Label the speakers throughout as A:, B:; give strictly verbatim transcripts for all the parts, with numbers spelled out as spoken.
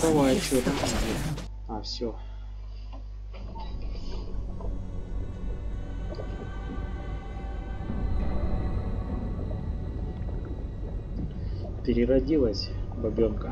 A: Давай, что там? А, все. Переродилась бабенка.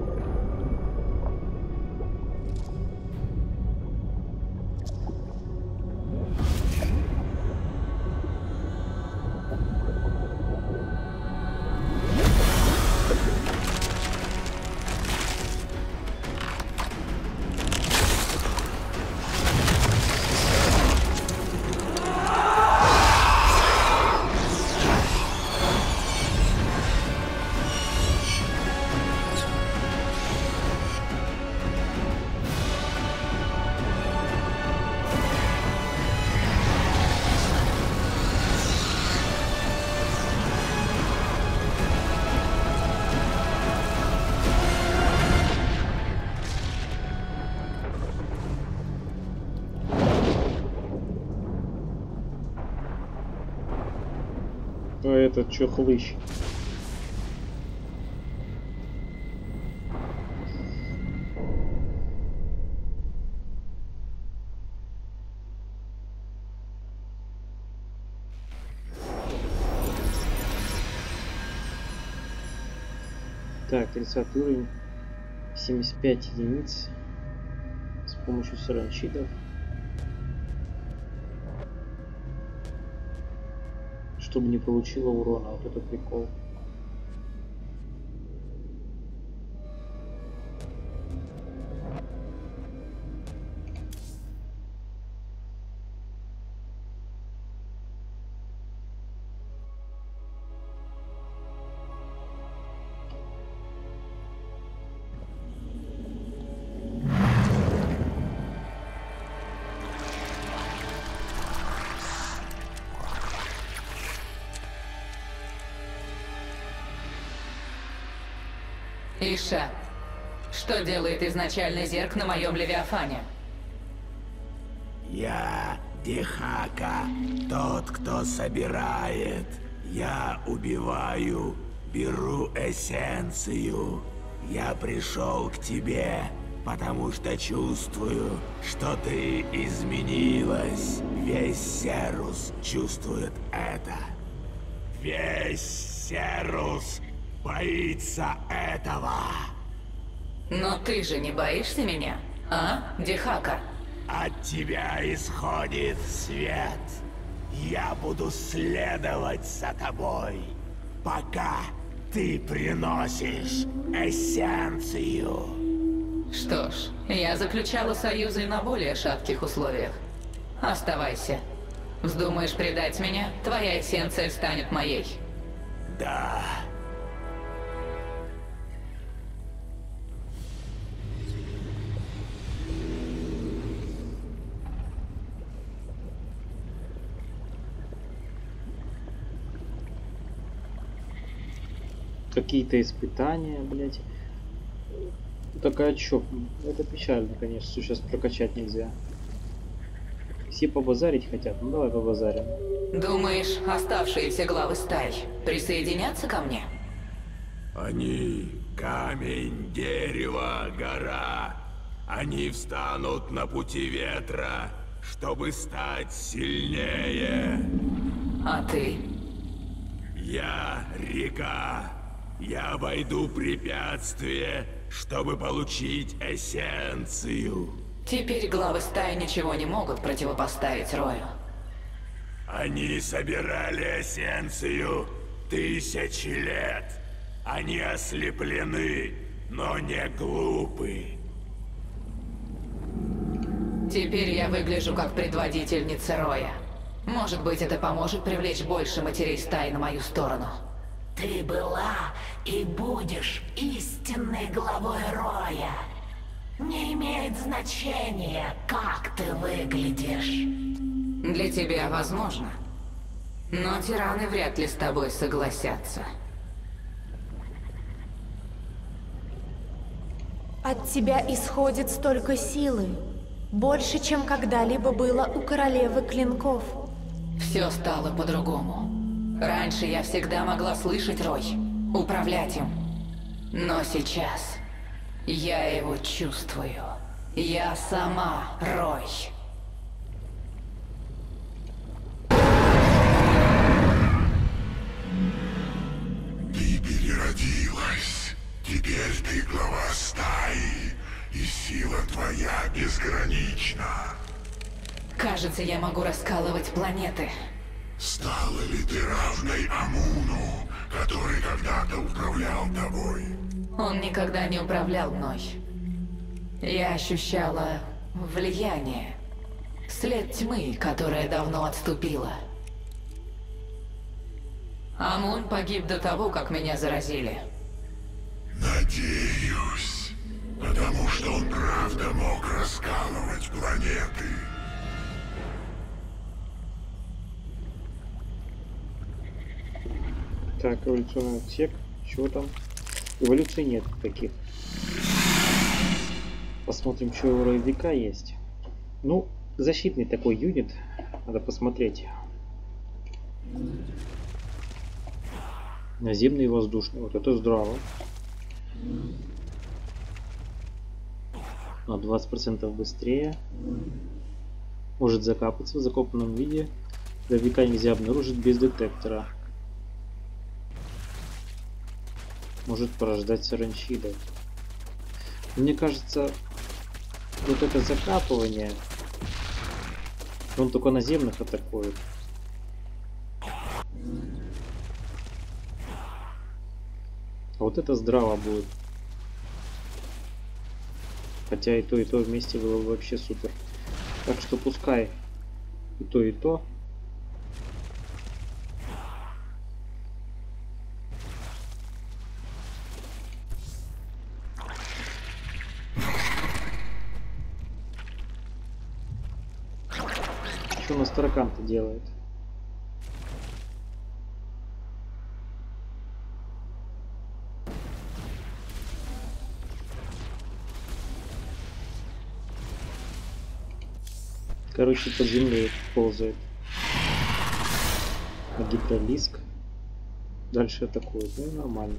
A: А этот чё, хлыщ? Так, тридцатый уровень, семьдесят пять единиц с помощью саранчидов. Чтобы не получила урона, вот это прикол.
B: Иша, что делает изначальный зерк на моем Левиафане?
C: Я Дихака, тот, кто собирает. Я убиваю, беру эссенцию. Я пришел к тебе, потому что чувствую, что ты изменилась. Весь Серус чувствует это. Весь Серус боится этого.
B: Но ты же не боишься меня, а, Дихака?
C: От тебя исходит свет. Я буду следовать за тобой, пока ты приносишь эссенцию.
B: Что ж, я заключала союзы на более шатких условиях. Оставайся. Вздумаешь предать меня, твоя эссенция станет моей.
C: Да.
A: Какие-то испытания, блять. Такая чё? Это печально, конечно, что сейчас прокачать нельзя. Все побазарить хотят, ну давай побазарим.
B: Думаешь, оставшиеся главы стай присоединятся ко мне?
C: Они камень, дерево, гора. Они встанут на пути ветра, чтобы стать сильнее.
B: А ты?
C: Я река. Я обойду препятствие, чтобы получить эссенцию.
B: Теперь главы стаи ничего не могут противопоставить Рою.
C: Они собирали эссенцию тысячи лет. Они ослеплены, но не глупы.
B: Теперь я выгляжу как предводительница Роя. Может быть, это поможет привлечь больше матерей стаи на мою сторону.
D: Ты была и будешь истинной главой Роя. Не имеет значения, как ты выглядишь.
B: Для тебя возможно. Но тираны вряд ли с тобой согласятся.
E: От тебя исходит столько силы. Больше, чем когда-либо было у королевы клинков.
B: Все стало по-другому. Раньше я всегда могла слышать Рой, управлять им. Но сейчас Я его чувствую. Я сама Рой.
C: Ты переродилась. Теперь ты глава стаи, и сила твоя безгранична.
B: Кажется, я могу раскалывать планеты.
C: Стала ли ты равной Амуну, который когда-то управлял тобой?
B: Он никогда не управлял мной. Я ощущала влияние. След тьмы, которая давно отступила. Амун погиб до того, как меня заразили.
C: Надеюсь, потому что он правда мог раскалывать планеты.
A: Так, эволюционный отсек. Чего там? Эволюции нет таких. Посмотрим, что у Ройвика есть. Ну, защитный такой юнит. Надо посмотреть. Наземный и воздушный. Вот это здраво. На двадцать процентов быстрее. Может закапаться в закопанном виде. Ройвика нельзя обнаружить без детектора. Может порождать саранчи. Мне кажется, вот это закапывание, он только наземных атакует. А вот это здраво будет. Хотя и то, и то вместе было бы вообще супер. Так что пускай и то, и то. Что у нас таракан-то делает? Короче, под землей ползает. А гидролиск дальше атакует. Ну, нормально.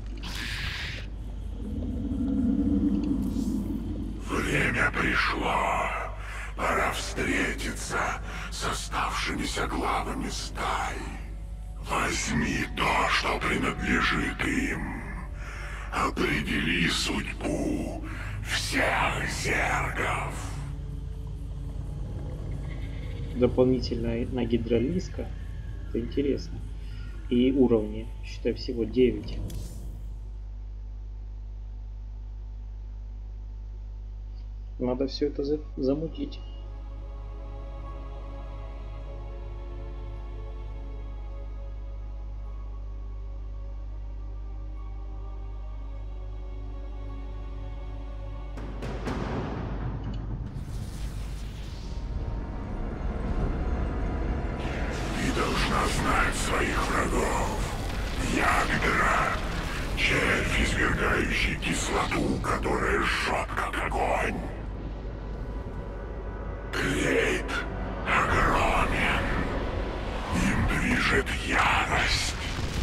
C: Время пришло. Пора встретиться с оставшимися главами стаи. Возьми то, что принадлежит им. Определи судьбу всех зергов.
A: Дополнительно на гидролиска. Это интересно. И уровни. Считай, всего девять. Надо все это за замутить.
C: Ты должна знать своих врагов. Ягдра, червь, извергающий кислоту, которая жжет как огонь. Крейт огромен. Им движет ярость.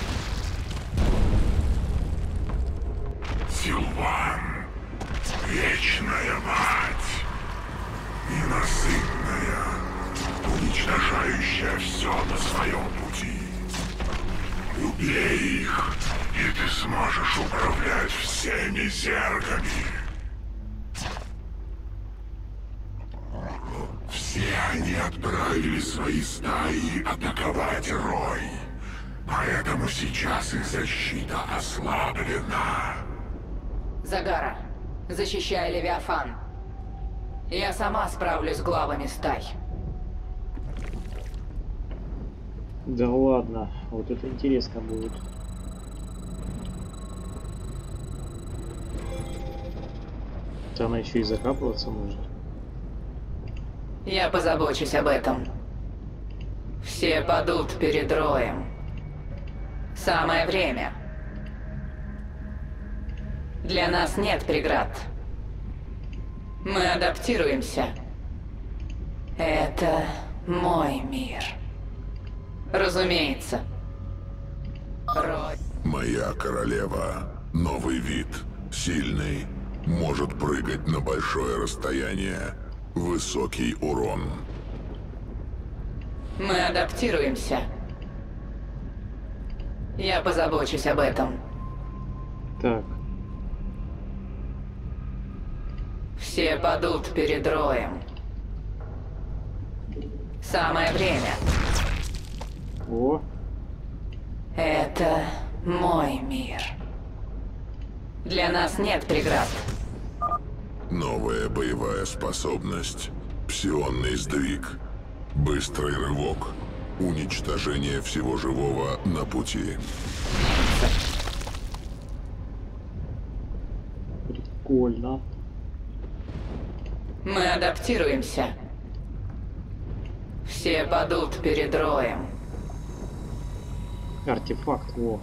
C: Силван, вечная мать. Ненасытная, уничтожающая все на своем пути. Убей их, и ты сможешь управлять всеми зергами. Все они отправили свои стаи атаковать Рой. Поэтому сейчас их защита ослаблена.
B: Загара, защищай Левиафан. Я сама справлюсь с главами стай.
A: Да ладно, вот это интересно будет. Да она еще и закапываться может.
B: Я позабочусь об этом. Все падут перед Роем. Самое время. Для нас нет преград. Мы адаптируемся. Это мой мир. Разумеется. Рой.
C: Моя королева. Новый вид. Сильный. может прыгать на большое расстояние. Высокий урон.
B: Мы адаптируемся. Я позабочусь об этом.
A: Так,
B: Все падут перед роем. Самое время.
A: о,
B: Это мой мир. Для нас нет преград.
C: Новая боевая способность. Псионный сдвиг. Быстрый рывок. Уничтожение всего живого на пути.
A: прикольно.
B: Мы адаптируемся. Все падут перед роем.
A: Артефакт, о.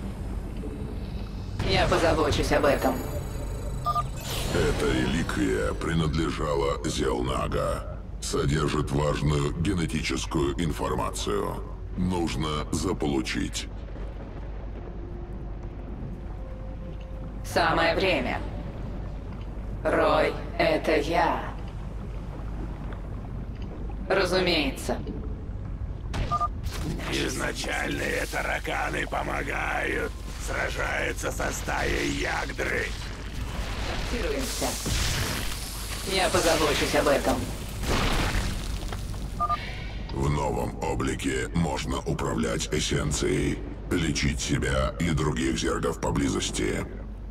B: Я позабочусь об этом.
C: Эта реликвия принадлежала Зелнага. Содержит важную генетическую информацию. Нужно заполучить.
B: Самое время. Рой, это я. Разумеется.
F: Изначальные тараканы помогают. Сражается со стаей Ягдры.
B: Адаптируемся. Я позабочусь об этом.
C: В новом облике можно управлять эссенцией, лечить себя и других зергов поблизости.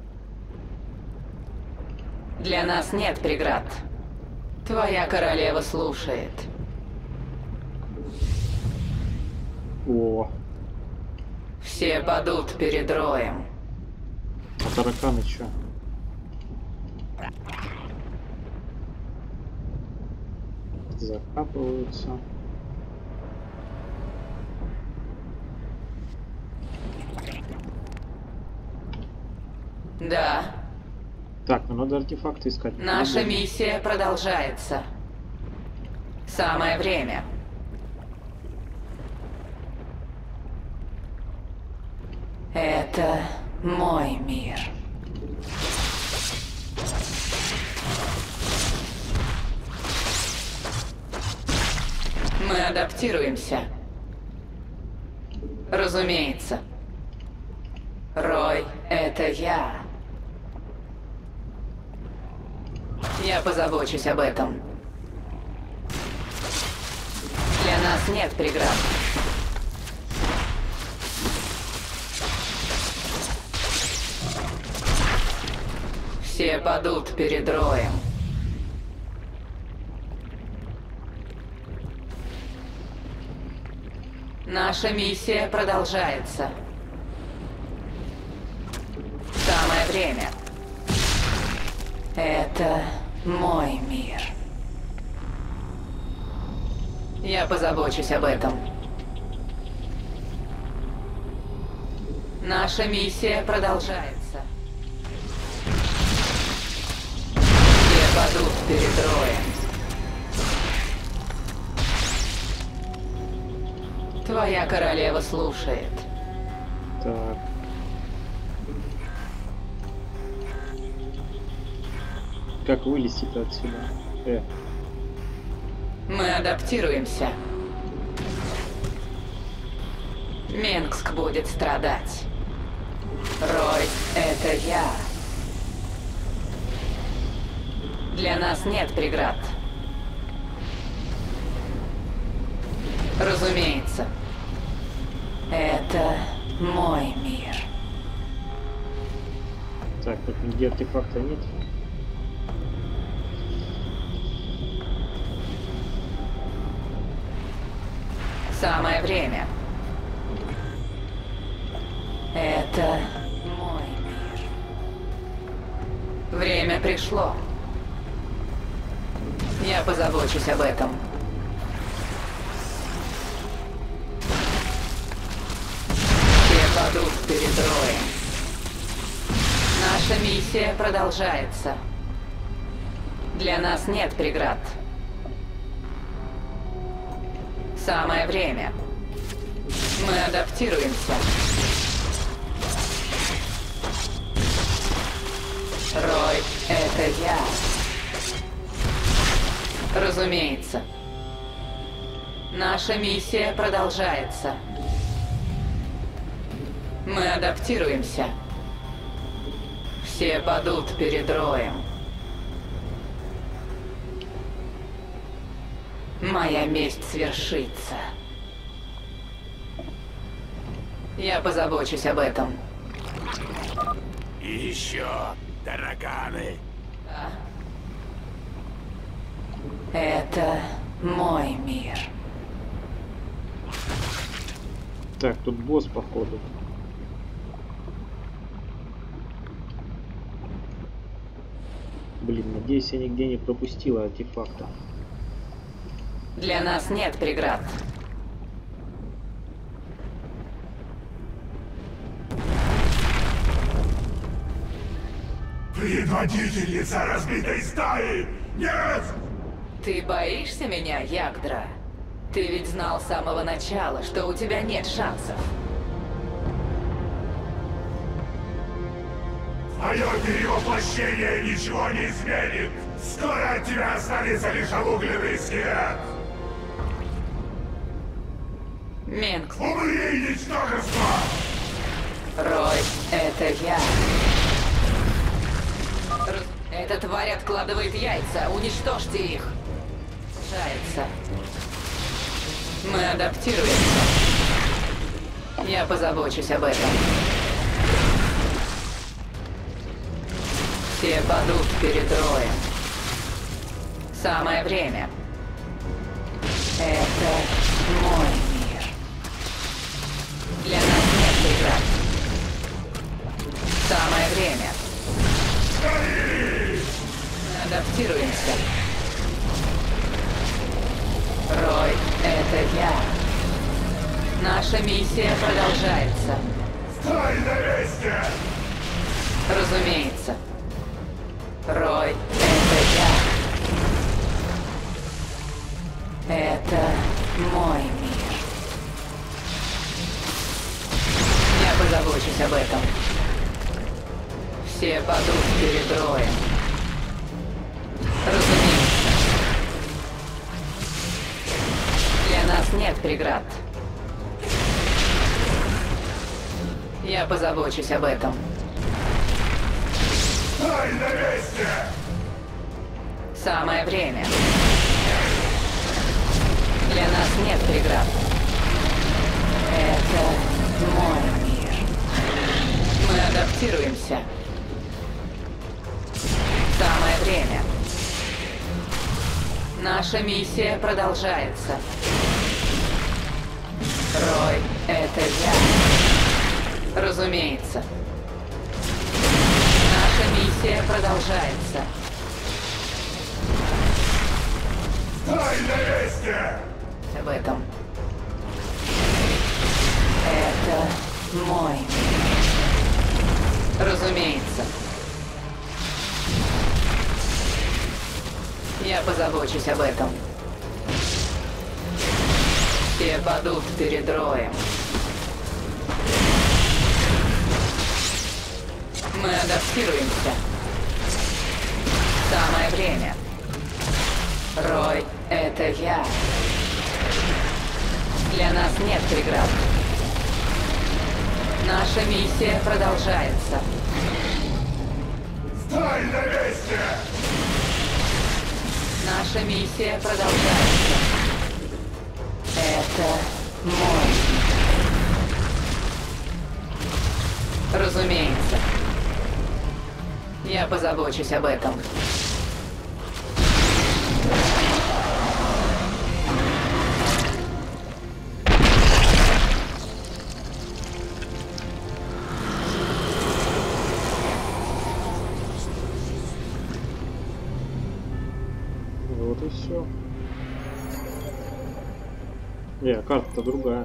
B: Для нас нет преград. Твоя королева слушает.
A: О,
B: Все падут перед роем.
A: а тараканы чё? Закапываются.
B: Да,
A: Так, ну надо артефакты искать.
B: наша
A: Надо.
B: миссия продолжается. Самое время. Это мой мир. Мы адаптируемся. Разумеется. Рой, это я. Я позабочусь об этом. Для нас нет преград. Все падут перед роем. Наша миссия продолжается. Самое время. Это мой мир. Я позабочусь об этом. Наша миссия продолжается. Все падут перед роем. Твоя королева слушает.
A: Так. Как вылезти-то отсюда? Э,
B: Мы адаптируемся. Минск будет страдать. Рой, это я. Для нас нет преград. Разумеется. Это мой мир.
A: так, тут нигде артефакта нет.
B: Самое время. Это мой мир. Время пришло. Я позабочусь об этом. Все падут перед роем. Наша миссия продолжается. Для нас нет преград. Самое время. Мы адаптируемся. Рой, это это я. Разумеется. Наша миссия продолжается. Мы адаптируемся. Все падут перед роем. Моя месть свершится. Я позабочусь об этом.
F: И еще тараканы.
B: Да. Это мой мир.
A: Так, тут босс, походу. Блин, надеюсь, я нигде не пропустила артефакта.
B: Для нас нет преград.
F: Предводительница разбитой стаи! Нет!
B: Ты боишься меня, Ягдра? Ты ведь знал с самого начала, что у тебя нет шансов.
F: Мое перевоплощение ничего не изменит! Скоро от тебя останется лишь обугленный скелет!
B: Минкс,
F: Умри, ничтожество!
B: Рой, это я. Раз- Эта тварь откладывает яйца, уничтожьте их. Жается. Мы адаптируемся. Я позабочусь об этом. Все падут перед роем. Самое время. Это мой мир. Для нас нет преград. Самое время. Мы адаптируемся. Рой, это я. Наша миссия продолжается.
F: Стой на месте!
B: Разумеется. Рой, это я. Это мой мир. Я позабочусь об этом. Все падут перед роем. Разумеется. Для нас нет преград. Я позабочусь об этом.
F: Стой на месте!
B: Самое время. Для нас нет преград. Это мой мир. Мы адаптируемся. Самое время. Наша миссия продолжается. Рой, это я. Разумеется. Наша миссия продолжается.
F: Стой на месте!
B: Об этом. Это мой мир. Разумеется. Я позабочусь об этом. Все падут перед роем. Мы адаптируемся. Самое время. Рой, это я. Для нас нет преград. Наша миссия продолжается.
F: Стой на месте!
B: Наша миссия продолжается. Это мой мир. Разумеется. Я позабочусь об этом.
A: Вот и все. Не, карта-то другая.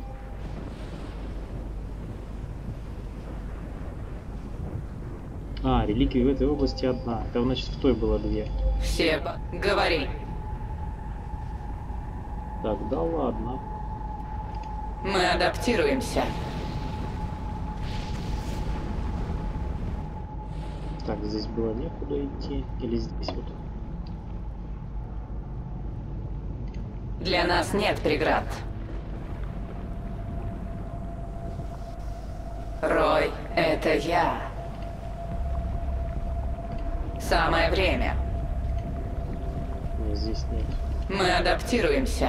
A: А, реликвии в этой области одна. Это значит в той было две.
B: Все по... Говори.
A: Так, да ладно.
B: Мы адаптируемся.
A: Так, здесь было некуда идти. Или здесь вот.
B: Для нас нет преград. Рой, это я. Самое время.
A: Нет, здесь нет.
B: Мы адаптируемся.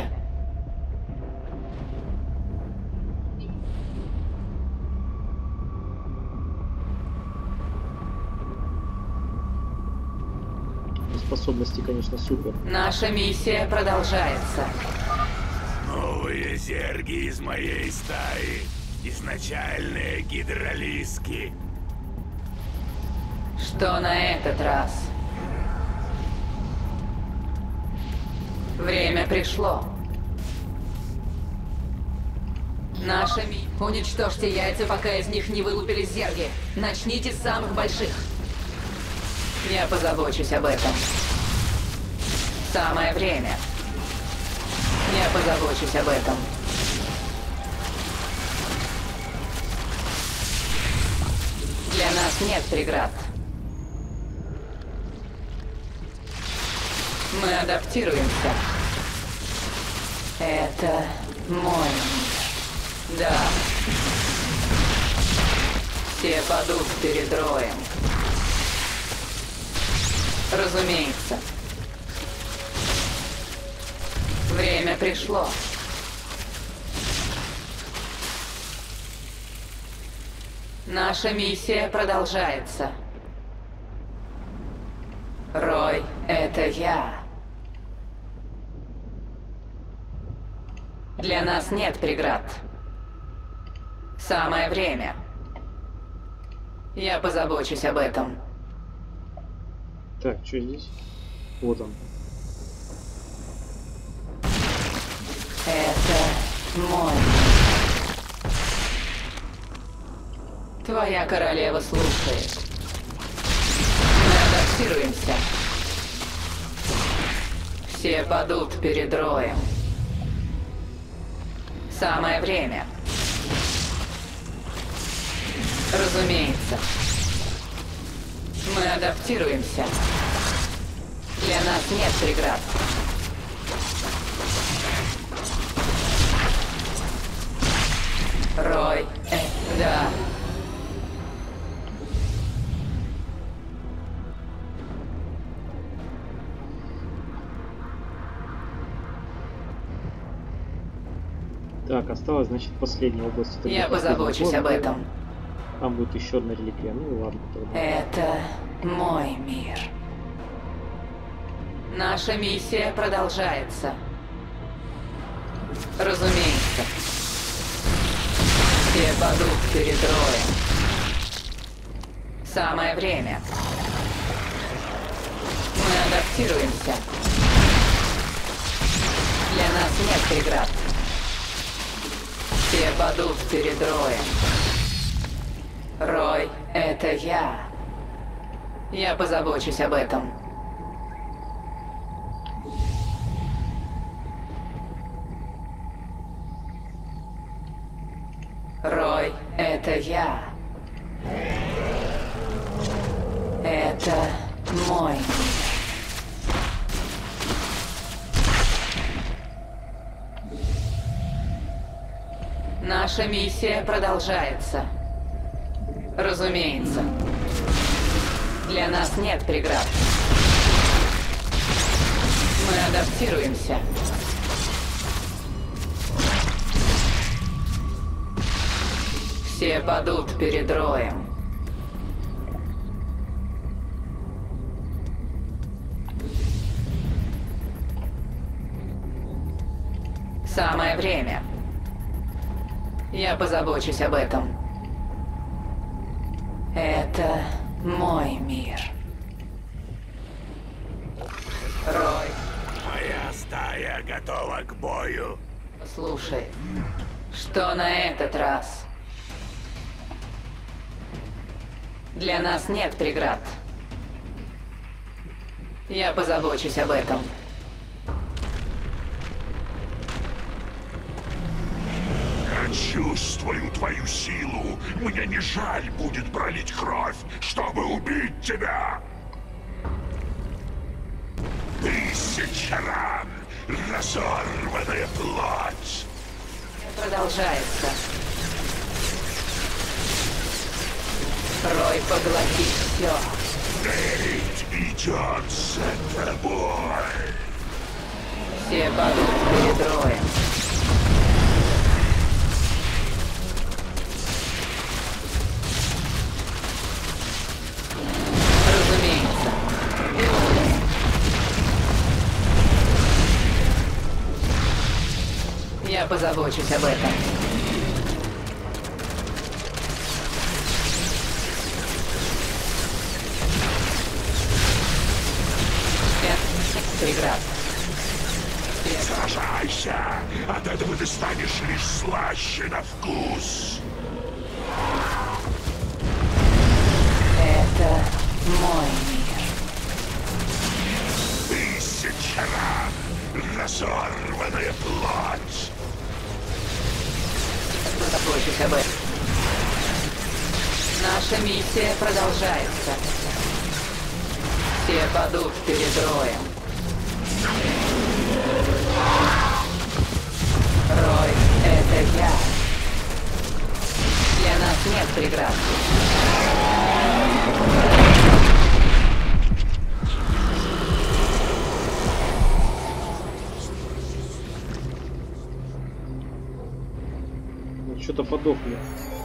A: Способности, конечно, супер.
B: Наша миссия продолжается.
F: Новые зерги из моей стаи. Изначальные гидролиски.
B: Что на этот раз? Время пришло. Наша ми... Уничтожьте яйца, пока из них не вылупились зерги. Начните с самых больших. Я позабочусь об этом. Самое время. Я позабочусь об этом. Для нас нет преград. Мы адаптируемся. Это мой мир. Да. Все падут перед роем. Разумеется. Время пришло. Наша миссия продолжается. Рой, это я. Для нас нет преград. Самое время. Я позабочусь об этом.
A: Так, что здесь? Вот он.
B: Это мой. Твоя королева слушает. Мы адаптируемся. Все падут перед роем. Самое время. Разумеется. Мы адаптируемся. Для нас нет преград. Рой, э, да.
A: Так, осталось, значит, последняя область. Это
B: Я
A: будет
B: позабочусь
A: последний
B: об
A: город.
B: этом.
A: Там будет еще одна реликвия. Ну и ладно тогда.
B: Это мой мир. Наша миссия продолжается. Разумеется. Все падут перед роем. Самое время. Мы адаптируемся. Для нас нет преград. Все падут перед роем. Рой, это я. Я позабочусь об этом. Рой, это я. Это мой мир. Наша миссия продолжается. Разумеется. Для нас нет преград. Мы адаптируемся. Все падут перед роем. Самое время. Я позабочусь об этом. Это мой мир. Рой,
F: Моя стая готова к бою.
B: слушай, что на этот раз? Для нас нет преград. Я позабочусь об этом.
F: Хочу чувствую твою силу. Мне не жаль будет пролить кровь, чтобы убить тебя. Тысяча ран, разорванная плоть.
B: Продолжается. Рой поглотит все.
F: Дейт идет за тобой.
B: Все падут перед Роем. Разумеется. Я позабочусь об этом. Преград.
F: Сражайся! От этого ты станешь лишь слаще на вкус.
B: Это мой мир.
F: Тысяча ран, разорванная плоть.
B: Позабочусь об этом. Наша миссия продолжается. Все падут перед Роем. Рой, это я. Для нас нет преград.
A: Ну, что-то подохли.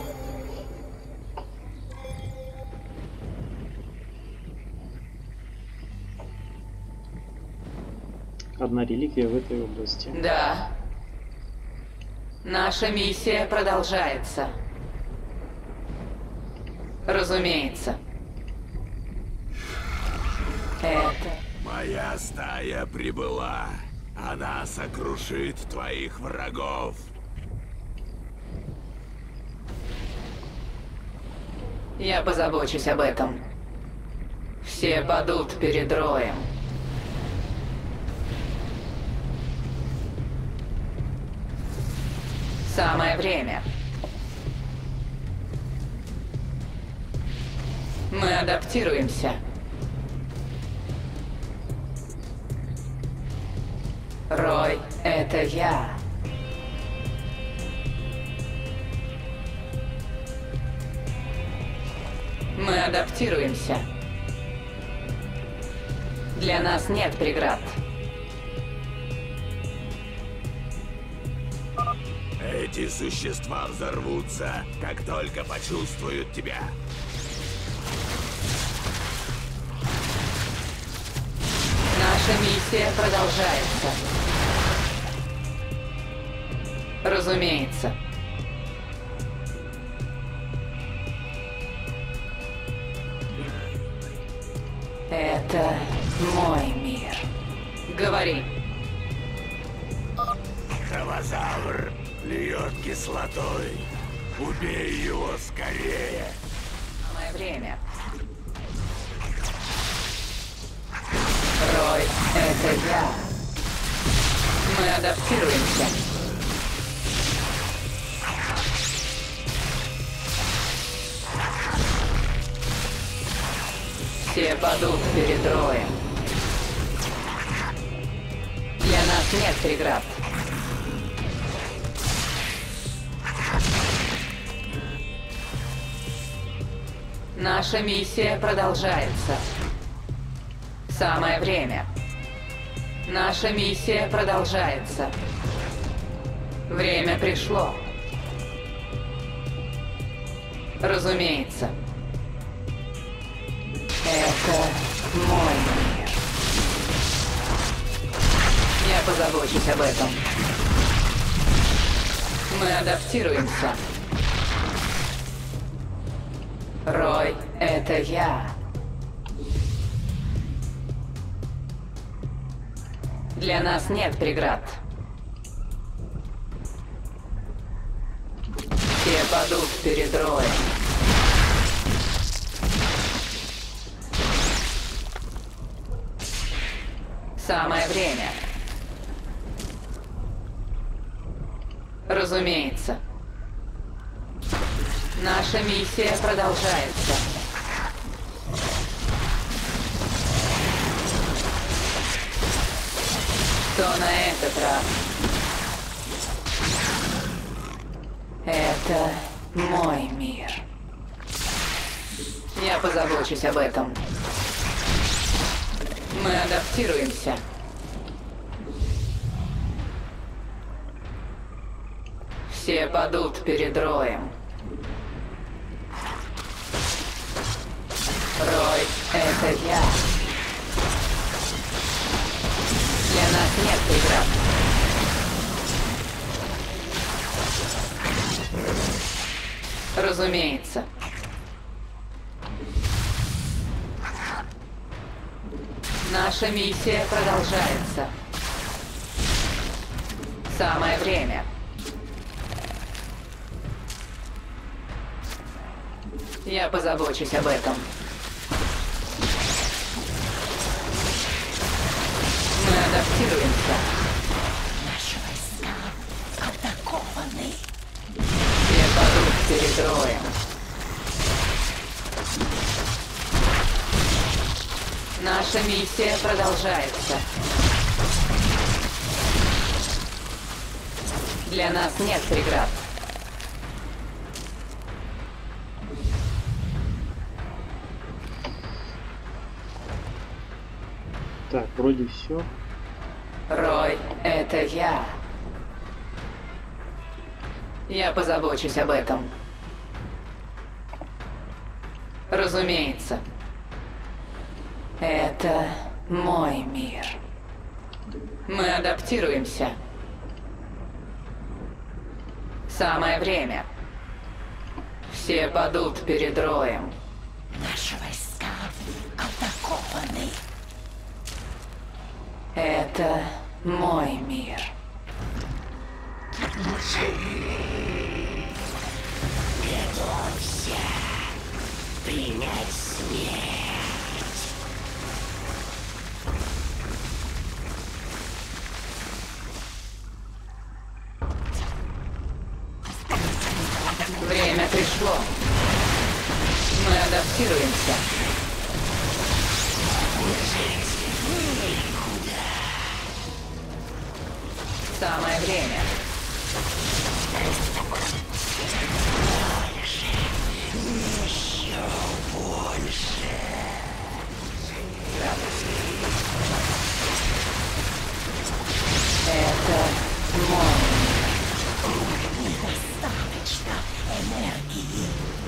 A: Одна реликвия в этой области.
B: Да. Наша миссия продолжается. Разумеется. Это...
F: Моя стая прибыла. Она сокрушит твоих врагов.
B: Я позабочусь об этом. Все падут перед Роем. Самое время. Мы адаптируемся. Рой, это я. Мы адаптируемся. Для нас нет преград.
F: Эти существа взорвутся, как только почувствуют тебя.
B: Наша миссия продолжается. Разумеется. Это мой мир. Говори.
F: Кровозавр льет кислотой. Убей его скорее.
B: Самое время. Рой, это я. Мы адаптируемся. Все падут перед Роем. Для нас нет преград. Наша миссия продолжается. Самое время. Наша миссия продолжается. Время пришло. Разумеется. Это мой мир. Я позабочусь об этом. Мы адаптируемся. Рой, это я. Для нас нет преград. Все падут перед Роем. Самое время. Разумеется. Наша миссия продолжается. Что на этот раз? Это мой мир. Я позабочусь об этом. Мы адаптируемся. Все падут перед Роем. Рой, это я. Для нас нет преград. Разумеется. Наша миссия продолжается. Самое время. Я позабочусь об этом. Мы адаптируемся.
D: Наши войска атакованы.
B: Все падут перед Роем. Наша миссия продолжается. Для нас нет преград.
A: Так, вроде все.
B: Рой, это я. Я позабочусь об этом. Разумеется. Это мой мир. Мы адаптируемся. Самое время. Все падут перед Роем.
D: Наши войска атакованы.
B: Это мой мир.
D: Готовься принять смерть.
B: Время пришло. Мы адаптируемся. Самое время.
D: Еще больше.
B: Это мой.
D: Недостаточно энергии.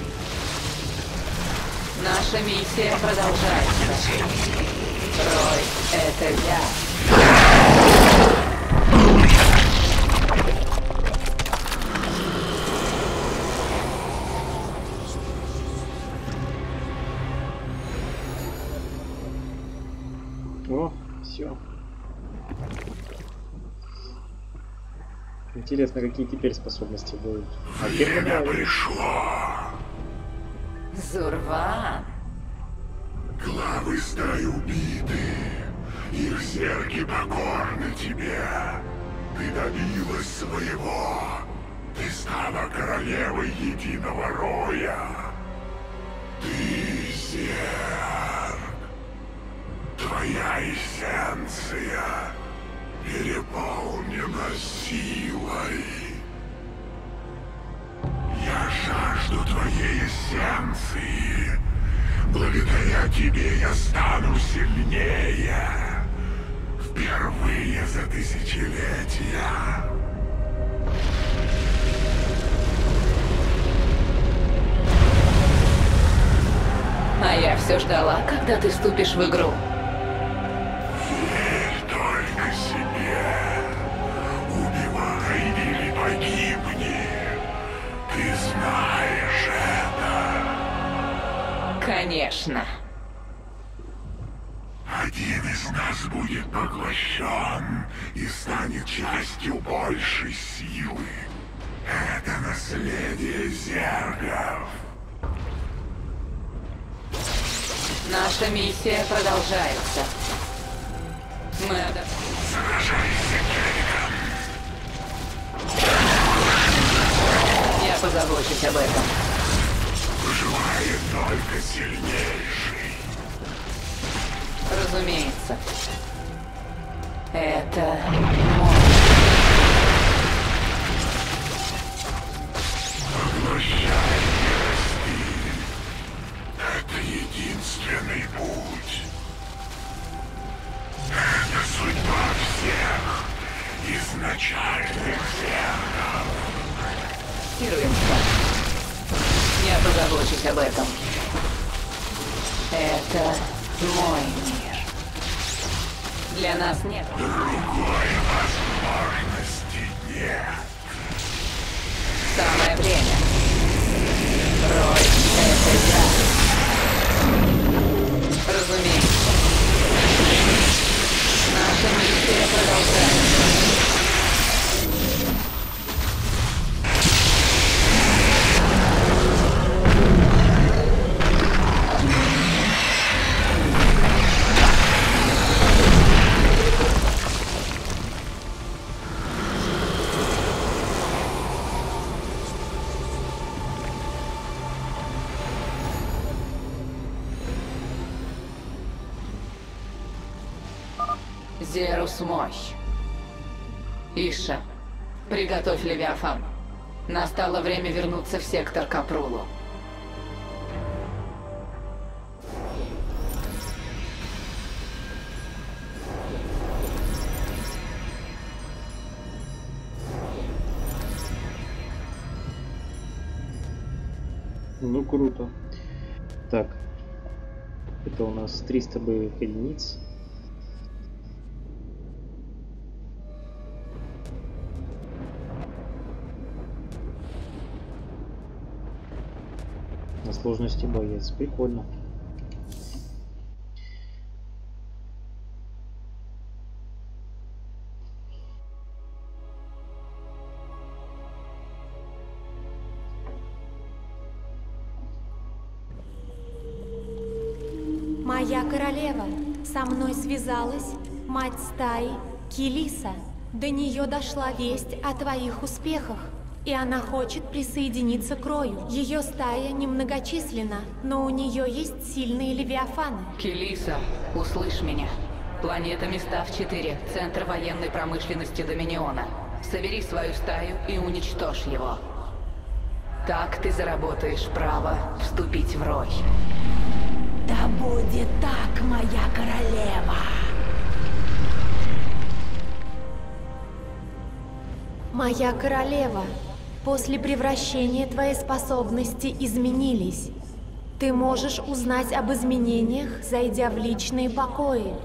B: Наша миссия продолжается. Рой, это я.
A: О, все. Интересно, какие теперь способности будут. А кем мне
F: Время
A: нравится?
F: пришло.
B: Зурван.
F: Главы стаи убиты. Их зерги покорны тебе. Ты добилась своего. Ты стала королевой единого роя. Ты зерг. Твоя эссенция переполнена силой. Я жажду твоей эссенции. Благодаря тебе я стану сильнее. Впервые за тысячелетия.
B: А я все ждала, когда ты вступишь в игру.
F: Верь только себе. Убивай или погибни. Ты знаешь это.
B: Конечно.
F: Один из нас будет поглощен и станет частью большей силы. Это наследие зергов.
B: Наша миссия продолжается. Мы адап-
F: Сражайся, Керриган.
B: Я позабочусь об этом.
F: только сильнейший.
B: Разумеется. Это мой.
F: Поглощай миростиль. Это единственный путь. Это судьба всех изначальных зергов.
B: Ируемся. Я позабочусь об этом. Это мой мир. Для нас нет.
F: Другой возможности нет.
B: Самое время. Рой — это я. Разумеется. Наша миссия продолжается. Зерус мощь. Иша, приготовь Левиафан. Настало время вернуться в сектор Капрулу.
A: Ну круто. Так. Это у нас триста боевых единиц. На сложности боец. Прикольно.
E: Моя королева, со мной связалась мать стаи Килиса. До нее дошла весть о твоих успехах, и она хочет присоединиться к Рою. Ее стая немногочисленна, но у нее есть сильные левиафаны.
B: Килиса, услышь меня. Планета Мистав четыре, центр военной промышленности Доминиона. Собери свою стаю и уничтожь его. Так ты заработаешь право вступить в Рой.
D: Да будет так, моя королева.
E: Моя королева, после превращения твои способности изменились. Ты можешь узнать об изменениях, зайдя в личные покои.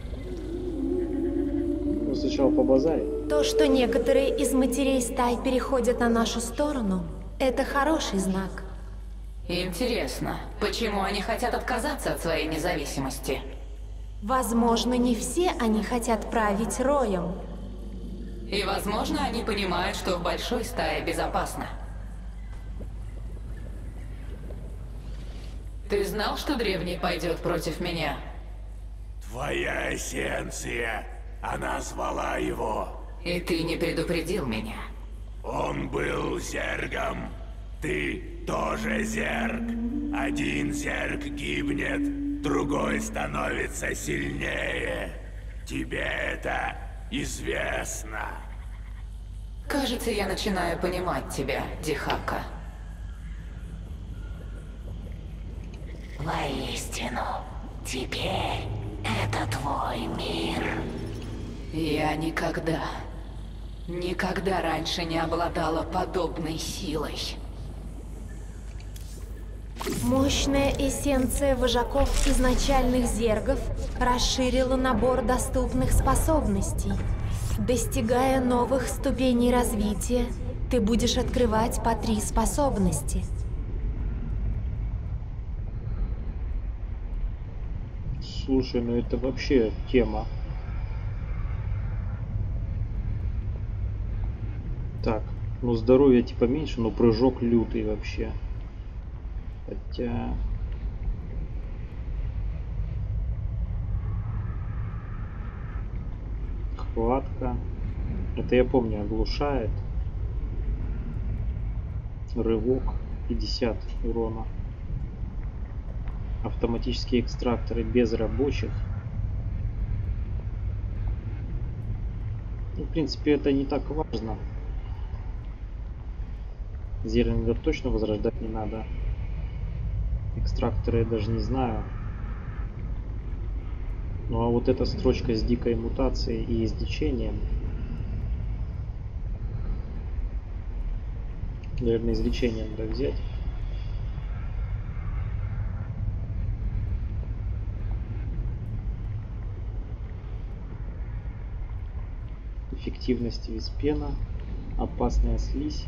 A: Ну, сначала побазарить.
E: То, что некоторые из матерей стай переходят на нашу сторону, это хороший знак.
B: Интересно, почему они хотят отказаться от своей независимости?
E: Возможно, не все они хотят править Роем.
B: И, возможно, они понимают, что в большой стае безопасно. Ты знал, что древний пойдет против меня?
F: Твоя эссенция, она звала его.
B: И ты не предупредил меня.
F: Он был зергом. Ты тоже зерг. Один зерг гибнет, другой становится сильнее. Тебе это известно.
B: Кажется, я начинаю понимать тебя, Дихака.
D: Воистину, теперь это твой мир.
B: Я никогда, никогда раньше не обладала подобной силой.
E: Мощная эссенция вожаков изначальных зергов расширила набор доступных способностей. Достигая новых ступеней развития, ты будешь открывать по три способности.
A: Слушай, ну это вообще тема. Так, ну здоровье типа меньше, но прыжок лютый вообще. Хотя... Хватка. Это я помню, оглушает. Рывок пятьдесят урона. Автоматические экстракторы без рабочих. Ну, в принципе, это не так важно. Зернинга точно возрождать не надо. Экстракторы я даже не знаю. Ну а вот эта строчка с дикой мутацией и излечением. Наверное, излечение надо взять. Эффективность виспена. Опасная слизь.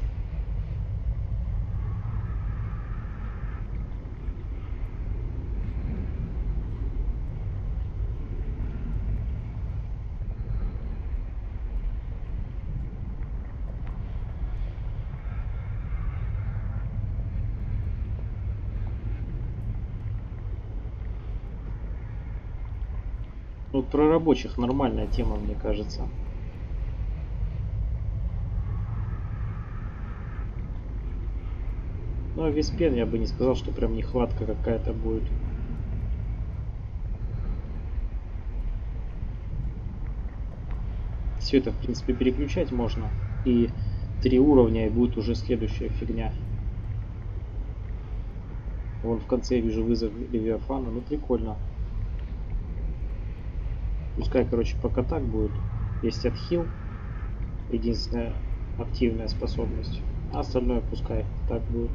A: Ну, про рабочих нормальная тема, мне кажется. Ну, а виспен я бы не сказал, что прям нехватка какая-то будет. Все это, в принципе, переключать можно. И три уровня, и будет уже следующая фигня. Вон в конце я вижу вызов Левиафана. Ну, прикольно. Пускай, короче, пока так будет. Есть отхил. Единственная активная способность. А остальное пускай так будет.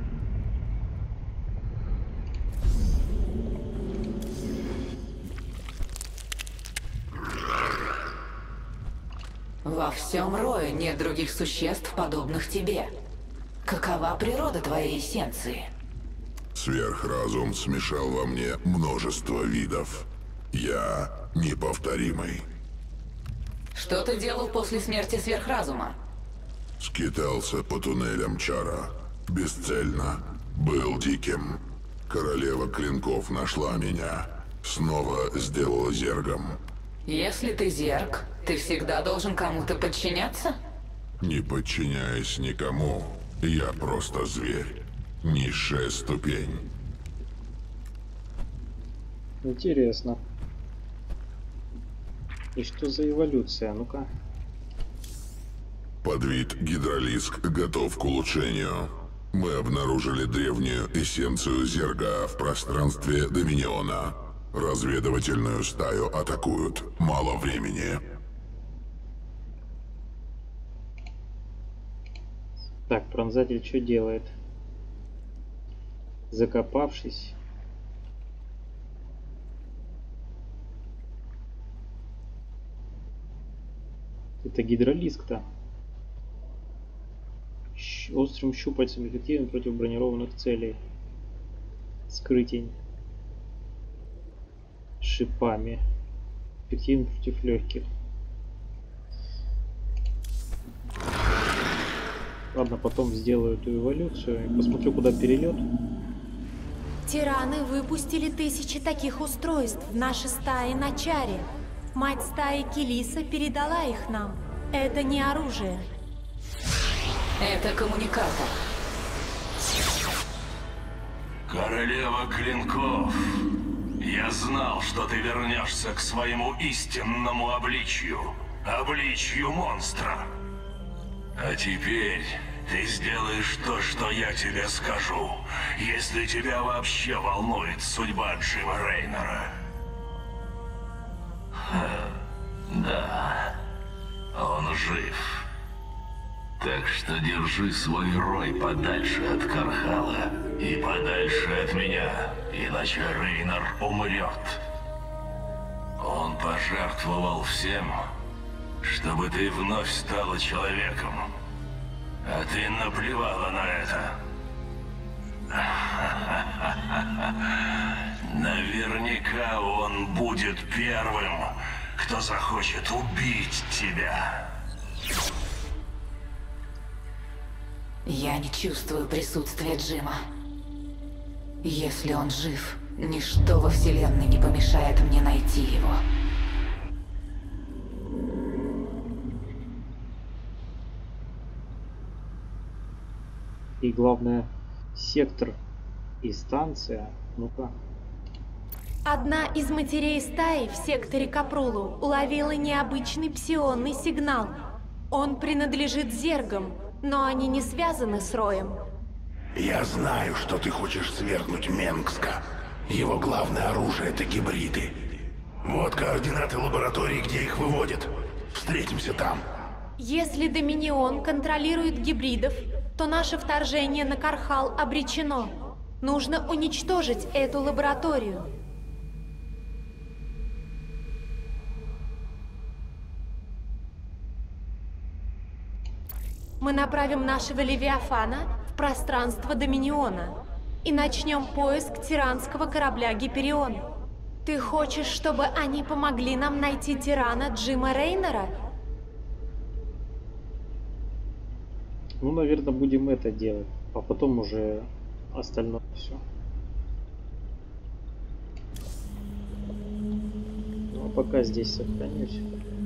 B: Во всем рое нет других существ, подобных тебе. Какова природа твоей эссенции?
C: Сверхразум смешал во мне множество видов. Я неповторимый.
B: Что ты делал после смерти сверхразума?
C: Скитался по туннелям Чара. Бесцельно. Был диким. Королева клинков нашла меня. Снова сделала зергом.
B: Если ты зерг, ты всегда должен кому-то подчиняться?
C: Не подчиняясь никому, я просто зверь. Низшая ступень.
A: Интересно. И что за эволюция? Ну-ка.
C: Подвид гидролиск готов к улучшению. Мы обнаружили древнюю эссенцию зерга в пространстве Доминиона. Разведывательную стаю атакуют. Мало времени.
A: Так, пронзатель что делает? Закопавшись. Это гидролиск-то. Щ- Острым щупальцем эффективен против бронированных целей. Скрытень. Шипами. Эффективен против легких. Ладно, потом сделаю эту эволюцию и посмотрю, куда перелет.
E: Тираны выпустили тысячи таких устройств в наши стаи на Чаре. Мать стаи Килиса передала их нам. Это не оружие.
B: Это коммуникатор.
F: Королева клинков, я знал, что ты вернешься к своему истинному обличью, обличью монстра. А теперь ты сделаешь то, что я тебе скажу, если тебя вообще волнует судьба Джима Рейнора. Ха, да, он жив. Так что держи свой рой подальше от Кархала и подальше от меня, иначе Рейнор умрет. Он пожертвовал всем, чтобы ты вновь стала человеком. А ты наплевала на это. Наверняка он будет первым, кто захочет убить тебя.
B: Я не чувствую присутствия Джима. Если он жив, ничто во Вселенной не помешает мне найти его.
A: И главное, сектор и станция. Ну-ка.
E: Одна из матерей стаи в секторе Капрулу уловила необычный псионный сигнал. Он принадлежит зергам, но они не связаны с Роем.
G: Я знаю, что ты хочешь свергнуть Менгска. Его главное оружие — это гибриды. Вот координаты лаборатории, где их выводят. Встретимся там.
E: Если Доминион контролирует гибридов, то наше вторжение на Кархал обречено. Нужно уничтожить эту лабораторию. Мы направим нашего Левиафана в пространство Доминиона и начнем поиск тиранского корабля Гиперион. Ты хочешь, чтобы они помогли нам найти тирана Джима Рейнера?
A: Ну, наверное, будем это делать, а потом уже остальное все. Ну, а пока здесь сохранюсь.